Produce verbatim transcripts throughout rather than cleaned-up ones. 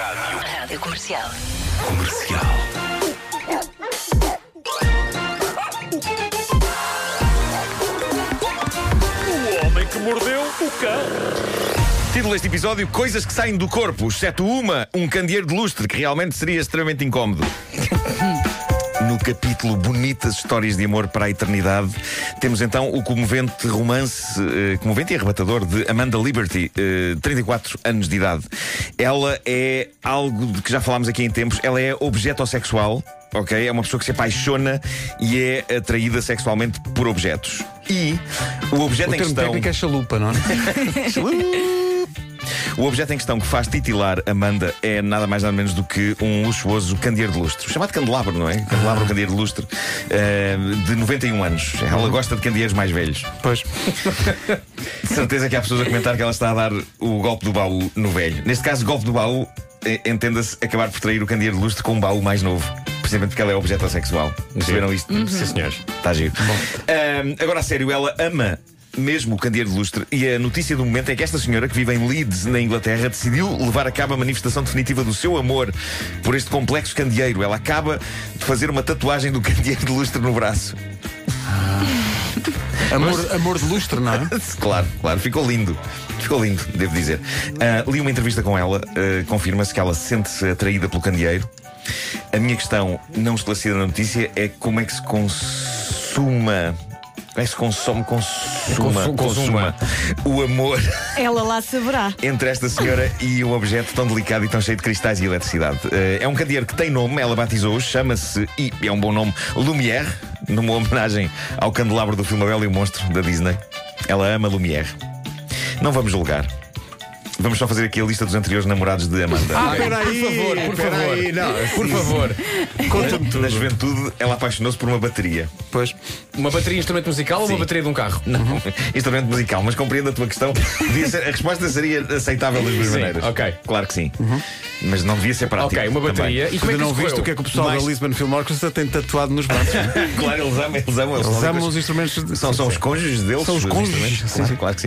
Rádio. Rádio Comercial. Comercial. O homem que mordeu o cão. Título deste episódio: Coisas que saem do corpo, exceto uma, um candeeiro de lustre, que realmente seria extremamente incómodo. No capítulo Bonitas Histórias de Amor para a Eternidade, temos então o comovente romance, eh, comovente e arrebatador, de Amanda Liberty, eh, trinta e quatro anos de idade. Ela é algo de que já falámos aqui em tempos. Ela é objetossexual, ok? É uma pessoa que se apaixona e é atraída sexualmente por objetos. E o objeto O em termo questão... técnico é chalupa, não é? O objeto em questão que faz titilar Amanda é nada mais nada menos do que um luxuoso candeeiro de lustre. Chamado candelabro, não é? Candelabro ou candeeiro de lustre, uh, de noventa e um anos. Ela gosta de candeeiros mais velhos. Pois. De certeza que há pessoas a comentar que ela está a dar o golpe do baú no velho. Neste caso, golpe do baú, eh, entenda-se acabar por trair o candeeiro de lustre com um baú mais novo. Precisamente porque ela é objeto sexual. Perceberam isto? Uhum. Sim, senhores. Está giro. Uh, agora, a sério, ela ama mesmo o candeeiro de lustre, e a notícia do momento é que esta senhora, que vive em Leeds, na Inglaterra, decidiu levar a cabo a manifestação definitiva do seu amor por este complexo candeeiro. Ela acaba de fazer uma tatuagem do candeeiro de lustre no braço. Amor, amor de lustre, não é? Claro, claro, ficou lindo. Ficou lindo, devo dizer. Uh, li uma entrevista com ela, uh, confirma-se que ela sente-se atraída pelo candeeiro. A minha questão, não esclarecida na notícia, é como é que se consuma. Como é que se consome, consuma, Consu- consuma o amor Ela lá saberá. entre esta senhora e um objeto tão delicado e tão cheio de cristais e eletricidade. Uh, é um candeeiro que tem nome, ela batizou-o, chama-se, e é um bom nome, Lumière, numa homenagem ao candelabro do filme A Bela e o Monstro, da Disney. Ela ama Lumière. Não vamos julgar. Vamos só fazer aqui a lista dos anteriores namorados de Amanda. Ah, peraí, Por favor, por favor. peraí, não, Por favor. Conta-me tudo. Na juventude, ela apaixonou-se por uma bateria. Pois. Uma bateria de instrumento musical ou Sim. uma bateria de um carro? Não, instrumento musical, mas compreendo a tua questão. Devia ser, a resposta seria aceitável das duas Sim, maneiras. ok. Claro que sim. Mas não devia ser prático. Ok, uma bateria. também. E como é Ainda que não isso viste correu? o que é que o pessoal Mais- da Lisbon Film Orchestra tem tatuado nos braços? Claro, eles amam, eles amam. Eles amam os instrumentos de... São, são os cônjuges deles. São os cônjuges, instrumentos. sim, Claro, sim. claro que sim.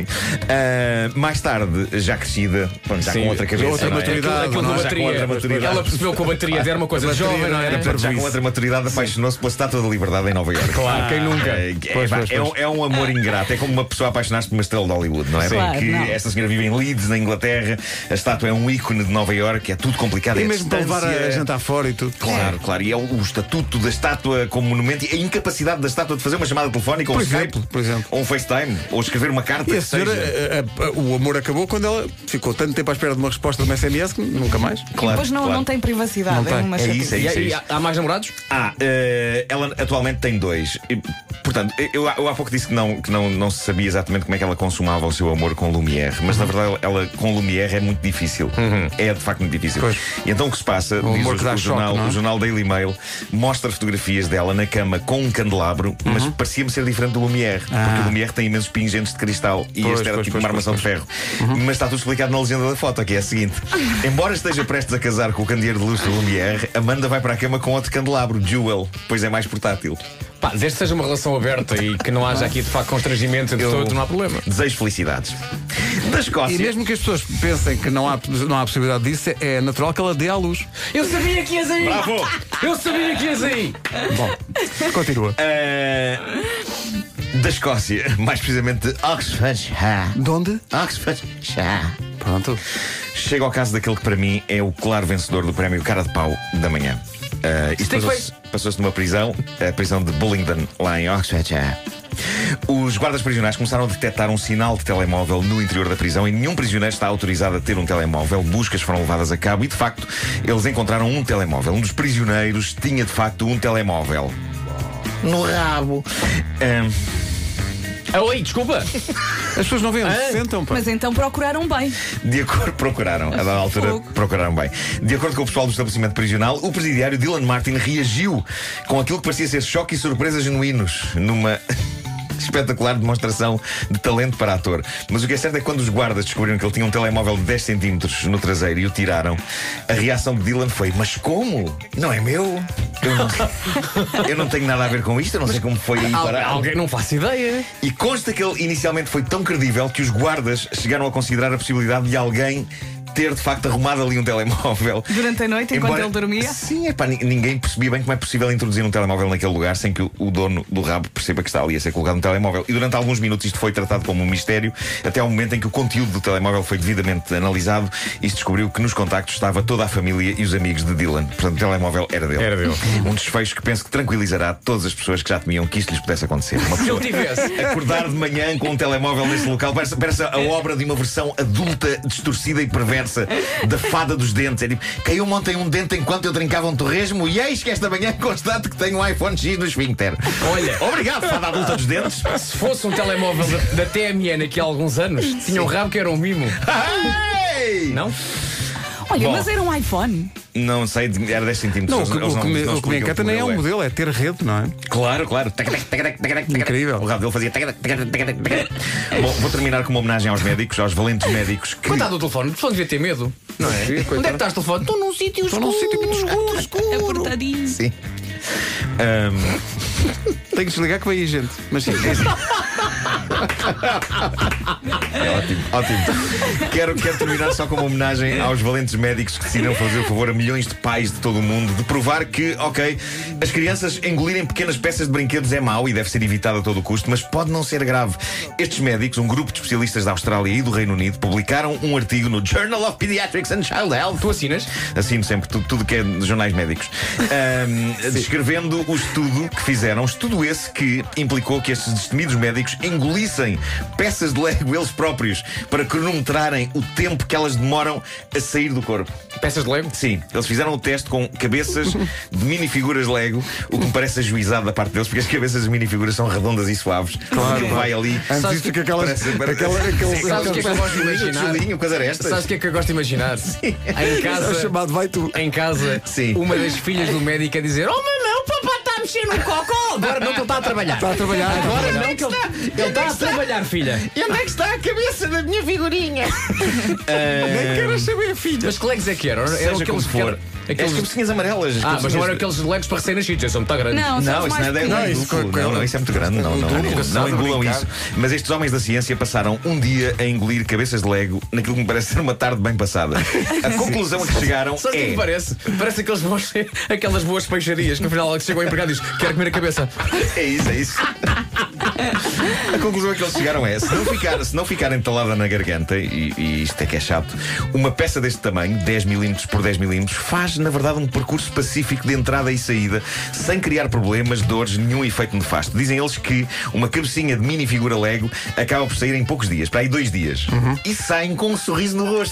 Ah, mais tarde, já crescida, pronto, já Sim, com outra cabeça. outra não é? maturidade, Aquilo não da é? Já com bateria. outra maturidade. Ela percebeu que a bateria era uma coisa A bateria jovem, não não era? era Portanto, já com isso. outra maturidade, apaixonou-se pela Estátua da Liberdade em Nova Iorque. Claro, quem nunca? É, é, Pois, pá, pois, é um, pois. é um amor ingrato. É como uma pessoa apaixonar-se por uma estrela de Hollywood, não é? Claro, Porque não. esta senhora vive em Leeds, na Inglaterra. A estátua é um ícone de Nova Iorque. É tudo complicado. E é a mesmo para levar a distância. jantar fora e tudo. Claro, claro. E é o, o estatuto da estátua como monumento e a incapacidade da estátua de fazer uma chamada telefónica ou Por um Skype, exemplo, por exemplo. ou um FaceTime, ou escrever uma carta. E a que senhora, seja. a- a- a- o amor acabou quando ela ficou tanto tempo à espera de uma resposta de uma S M S que nunca mais. Claro, Depois não, claro. não tem privacidade. Não tem. É uma É isso, é E, isso. e há, há mais namorados? Ah, eh, ela atualmente tem dois. E, portanto, eu, eu há pouco disse que, não, que não, não se sabia exatamente como é que ela consumava o seu amor com Lumière, mas na verdade ela com Lumière é muito difícil. É de facto muito difícil. Pois. E então o que se passa, O diz amor o, que dá o choque, jornal, não é? o jornal Daily Mail, mostra fotografias dela na cama com um candelabro, mas parecia-me ser diferente do Lumière, porque Ah. o Lumière tem imensos pingentes de cristal e Pois, este era pois, tipo pois, uma armação pois, de ferro. Mas está tudo explicado na legenda da foto, que é a seguinte: embora esteja prestes a casar com o candeeiro de lustre Lumière, Amanda vai para a cama com outro candelabro, Jewel, pois é mais portátil. Pá, desde que seja uma relação aberta e que não haja aqui de facto constrangimento entre Eu- todos, não há problema. Desejo felicidades. Da Escócia. E mesmo que as pessoas pensem que não há, não há possibilidade disso, é natural que ela dê à luz. Eu sabia que ias aí! Bravo! Eu sabia que ias aí! Bom, continua. Ah, da Escócia, mais precisamente de Oxfordshire. De onde? Oxfordshire. Pronto. Chega ao caso daquele que para mim é o claro vencedor do prémio Cara de Pau da manhã. Ah, isto tem que passou-se passou-se numa prisão, a prisão de Bullingdon, lá em Oxfordshire. Os guardas prisionais começaram a detectar um sinal de telemóvel no interior da prisão e nenhum prisioneiro está autorizado a ter um telemóvel. Buscas foram levadas a cabo e, de facto, eles encontraram um telemóvel. Um dos prisioneiros tinha, de facto, um telemóvel no rabo. Ahm, Ah, oi, desculpa! As pessoas não veem onde se sentam, pá. Mas então procuraram bem. De acordo, procuraram, a dada altura Fogo. procuraram bem. De acordo com o pessoal do estabelecimento prisional, o presidiário Dylan Martin reagiu com aquilo que parecia ser choque e surpresa genuínos numa espetacular demonstração de talento para ator. Mas o que é certo é que quando os guardas descobriram que ele tinha um telemóvel de dez centímetros no traseiro e o tiraram, a reação de Dylan foi: mas como? Não é meu? Eu não, eu não tenho nada a ver com isto, eu não sei como foi aí Al- parar. Alguém não faço ideia. E consta que ele inicialmente foi tão credível que os guardas chegaram a considerar a possibilidade de alguém ter de facto arrumado ali um telemóvel. Durante a noite, enquanto Embora- ele dormia? Sim, é pá, ninguém percebia bem como é possível introduzir um telemóvel naquele lugar sem que o, o dono do rabo perceba que está ali a ser colocado um telemóvel. E durante alguns minutos isto foi tratado como um mistério, até ao momento em que o conteúdo do telemóvel foi devidamente analisado e se descobriu que nos contactos estava toda a família e os amigos de Dylan. Portanto, o telemóvel era dele. Era dele. Um desfecho que penso que tranquilizará todas as pessoas que já temiam que isto lhes pudesse acontecer. Uma Se pessoa ele tivesse. acordar de manhã com um telemóvel nesse local parece, parece a obra de uma versão adulta, distorcida e perversa da Fada dos Dentes. É tipo, caiu-me ontem um dente enquanto eu trincava um torresmo e eis que esta manhã constato que tenho um iPhone X no esfíncter. Olha, Obrigado, Fada adulta dos dentes. se fosse um telemóvel da, da T M N aqui há alguns anos, tinha um rabo que era um mimo. Ei! Não? Olha, Bom. mas era um iPhone. Não sei, era dez centímetros. Não, o que, Eles o que me, não o que me explicam encanta nem é um modelo modelo, é ter rede, não é? Claro, claro. Tac, tac, tac, tac, tac, tac. Incrível. O rabo dele fazia. tac, tac, tac, tac, tac, tac. Bom, vou terminar com uma homenagem aos médicos, aos valentes médicos que. Coitado do telefone, o telefone devia ter medo, não é? Onde é que estás, telefone? Estou num sítio Estou escuro. num sítio muito escuro, escuro. Apertadinho. Sim. Ahm, Tenho que desligar que vem aí gente. Mas sim, É ótimo, ótimo. Quero, quero terminar só com uma homenagem aos valentes médicos que decidiram fazer o favor a milhões de pais de todo o mundo de provar que, ok, as crianças engolirem pequenas peças de brinquedos é mau e deve ser evitado a todo o custo, mas pode não ser grave. Estes médicos, um grupo de especialistas da Austrália e do Reino Unido, publicaram um artigo no Journal of Pediatrics and Child Health. Tu assinas? Assino sempre tudo, tudo que é de jornais médicos. Ahm, descrevendo o estudo que fizeram. Estudo esse que implicou que estes destemidos médicos engolissem peças de Lego eles próprios para cronometrarem o tempo que elas demoram a sair do corpo. Peças de Lego? Sim, eles fizeram o teste com cabeças de minifiguras Lego, o que me parece ajuizado da parte deles, porque as cabeças de minifiguras são redondas e suaves. Claro. Vai ali. antes disto que aquelas. Parece- parece- aquela, aquele, Sim, Sabes o que é que eu gosto de imaginar? Julinho, coisa estas. Sabes o que é que eu gosto de imaginar? Em é o casa, chamado vai tu. em casa, Sim. uma das filhas do médico a dizer: Oh mamãe, o papá está a mexer no cocó! Agora não, que ele está a trabalhar. Está a trabalhar. Agora não, que ele, ele está a trabalhar, filha. E onde é que está a cabeça da minha figurinha? Nem queres saber, filha. Mas que legos é que eram? Seja Eram como aqueles for. aqueles- As aqueles- cabecinhas amarelas. as Ah, mas não cabecinhas- eram aqueles legos para recém-nascidos, eles são muito grandes. Não, Não, são isso mais não é, não, é pequeninos. Isso, duplo. não, não, isso é muito grande. Não, não, duplo, não, estás não a engulam brincar. isso. Mas estes homens da ciência passaram um dia a engolir cabeças de Lego naquilo que me parece ser uma tarde bem passada. A conclusão a que chegaram Sabe o que é é. que parece? Parece aqueles bons, aquelas boas peixarias que no final chegou ao empregado e diz: Quero comer a cabeça. É isso, é isso. A conclusão a que eles chegaram é: se não ficar, se não ficar entalada na garganta, e, e isto é que é chato, uma peça deste tamanho, dez milímetros por dez milímetros, faz na verdade um percurso pacífico de entrada e saída, sem criar problemas, dores, nenhum efeito nefasto. Dizem eles que uma cabecinha de mini figura Lego acaba por sair em poucos dias, para aí dois dias, e saem com um sorriso no rosto.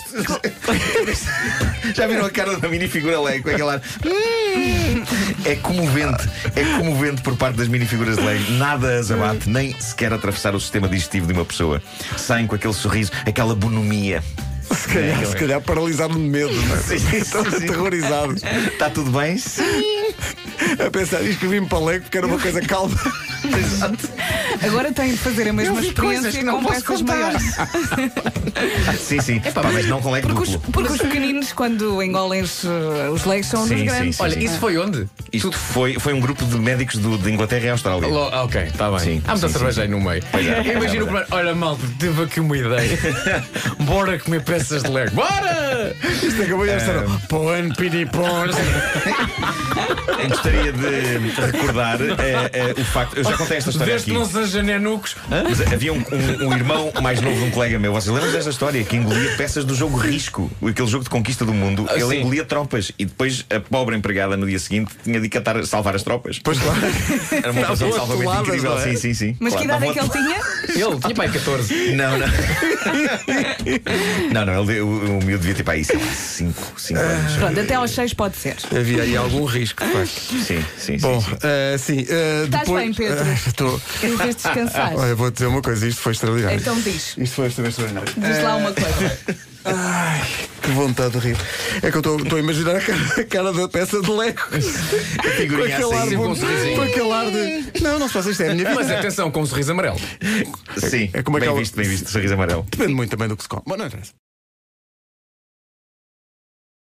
Já viram a cara da mini figura Lego com aquela ar? É comovente, é comovente por parte das minifiguras de Lego. Nada as abate, nem sequer atravessar o sistema digestivo de uma pessoa. Saem com aquele sorriso, aquela bonomia. Se calhar, se calhar paralisaram de medo, não é? Sim, sim, Estão sim. aterrorizados. Está tudo bem? A pensar, inscrevi-me para Lego porque era uma coisa calma. Exato. Agora têm de fazer a mesma vi coisas experiência que não com posso peças contar. maiores. Sim, sim. Pá, mas não com Lego Porque os, duplo. porque os pequeninos, quando engolem os, uh, os legos, são Sim, dos sim, grandes. sim. Olha, isso foi onde? Isto foi, foi um grupo de médicos do- de Inglaterra e Austrália. Lo- ah, ok, está bem. Sim, Há muita sim, cerveja sim, aí no meio. Pois é, Imagina é o verdade. primeiro. Olha, malta, tive aqui uma ideia. Bora comer peças de Lego. Bora! Isto acabou de estar. Põe, pidi, põe. Eu gostaria de recordar eh, eh, o facto. Eu já contei esta história Desde aqui. que não seja nenucos. Mas havia um, um- um irmão mais novo de um colega meu. Vocês lembram desta história? Que engolia peças do jogo Risco, aquele jogo de conquista do mundo. Ah, Ele sim. engolia tropas e depois a pobre empregada no dia seguinte tinha de catar, salvar as tropas. Pois claro. Era uma coisa de Estavam salvamento atoladas, incrível. não é? Sim, sim, sim. Mas que Claro, idade é que estavam ele tinha? Ele tinha pai catorze. Não, não. Não, não, ele, o, o miúdo devia ter para aí, sei lá, cinco anos. Pronto, até aos seis pode ser. Havia aí algum risco, de facto. Sim, sim, Bom, sim. sim. eh, sim. eh, Estás depois, bem, Pedro? eh, estou. Precisas descansar. Olha, vou dizer uma coisa, isto foi extraordinário. Então diz. Isto foi extraordinário. Diz lá uma coisa. Ai, que vontade de rir. É que eu estou estou a imaginar a cara, a cara da peça de Lego. Com Figurinha aquele ar, assim. com um bom- sorrisinho. com aquele ar de. Não, não se faça isto, é a minha vida. Mas atenção, com um sorriso amarelo. Sim, É como bem aquela- visto, bem visto, sorriso amarelo. Depende muito também do que se come. Bom, não interessa.